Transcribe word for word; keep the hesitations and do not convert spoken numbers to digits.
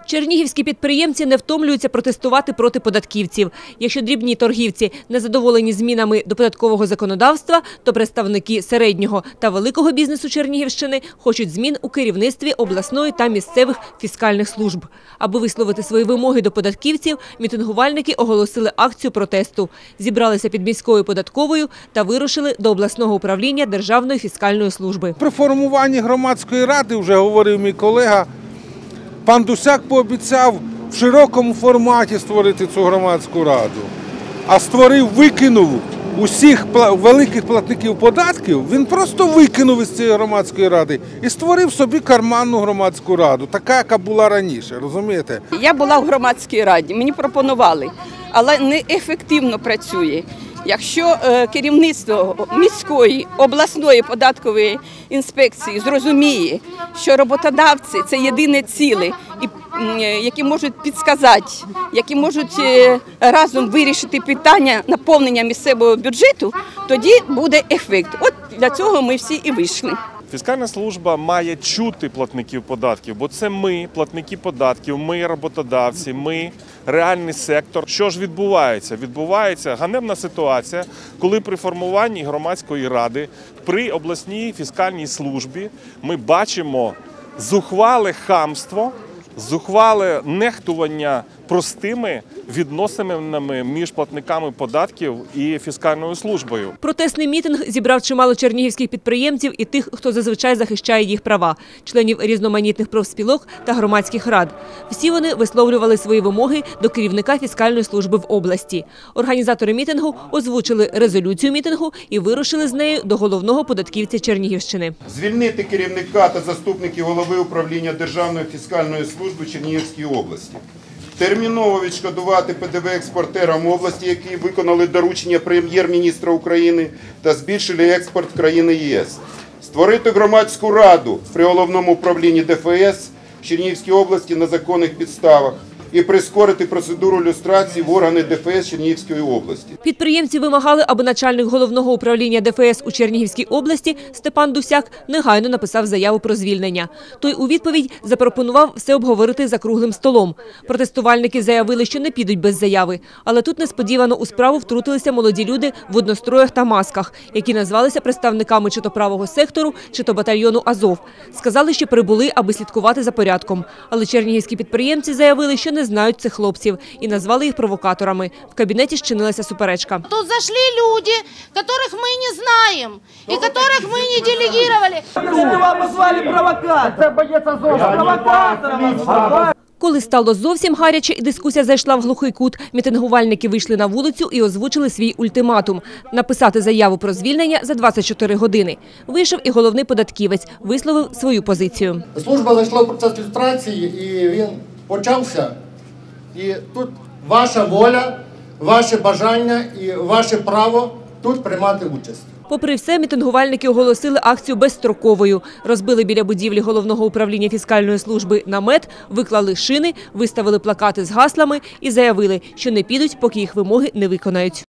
Чернігівські підприємці не втомлюються протестувати проти податківців. Якщо дрібні торгівці не задоволені змінами до податкового законодавства, то представники середнього та великого бізнесу Чернігівщини хочуть змін у керівництві обласної та місцевих фіскальних служб. Аби висловити свої вимоги до податківців, мітингувальники оголосили акцію протесту. Зібралися під міською податковою та вирушили до обласного управління Державної фіскальної служби. При формуванні громадської ради, вже говорив мій колега, пан Дусяк пообіцяв в широкому форматі створити цю громадську раду, а створив, викинув усіх великих платників податків, він просто викинув із цієї громадської ради і створив собі карманну громадську раду, така, яка була раніше, розумієте? Я була в громадській раді, мені пропонували, але неефективно працює. Якщо керівництво міської, обласної податкової інспекції зрозуміє, що роботодавці – це єдине ціле, які можуть підказати, які можуть разом вирішити питання наповнення місцевого бюджету, тоді буде ефект. От для цього ми всі і вийшли. Фіскальна служба має чути платників податків, бо це ми, платники податків, ми роботодавці, ми реальний сектор. Що ж відбувається? Відбувається ганебна ситуація, коли при формуванні громадської ради при обласній фіскальній службі ми бачимо зухвале хамство, зухвале нехтування простими відносинами між платниками податків і фіскальною службою. Протестний мітинг зібрав чимало чернігівських підприємців і тих, хто зазвичай захищає їх права – членів різноманітних профспілок та громадських рад. Всі вони висловлювали свої вимоги до керівника фіскальної служби в області. Організатори мітингу озвучили резолюцію мітингу і вирушили з нею до головного податківця Чернігівщини. Звільнити керівника та заступників голови управління Державної фіскальної служби Чернігівської області. Терміново відшкодувати Пе Де Ве експортерам області, які виконали доручення прем'єр-міністра України та збільшили експорт в країни Є С. Створити громадську раду при головному управлінні Де Фе Ес в Чернігівській області на законних підставах і прискорити процедуру люстрації в органи Де Фе Ес Чернігівської області. Підприємці вимагали, аби начальник головного управління Де Фе Ес у Чернігівській області Степан Дусяк негайно написав заяву про звільнення. Той у відповідь запропонував все обговорити за круглим столом. Протестувальники заявили, що не підуть без заяви. Але тут несподівано у справу втрутилися молоді люди в одностроях та масках, які назвалися представниками чи то правого сектору, чи то батальйону Азов. Сказали, що прибули, аби слідкувати за порядком. Але чернігівські підприємці заявили, що не знають цих хлопців і назвали їх провокаторами. В кабінеті щинилася суперечка. Тут зайшли люди, яких ми не знаємо і яких ми не делегували. Вас позвали провокатор. Це боєць Азов. Провокатор. Коли стало зовсім гаряче і дискусія зайшла в глухий кут, мітингувальники вийшли на вулицю і озвучили свій ультиматум – написати заяву про звільнення за двадцять чотири години. Вийшов і головний податківець, висловив свою позицію. Служба зайшла в процес люстрації і він почався. І тут ваша воля, ваше бажання і ваше право тут приймати участь. Попри все, мітингувальники оголосили акцію безстроковою. Розбили біля будівлі головного управління фіскальної служби намет, виклали шини, виставили плакати з гаслами і заявили, що не підуть, поки їх вимоги не виконають.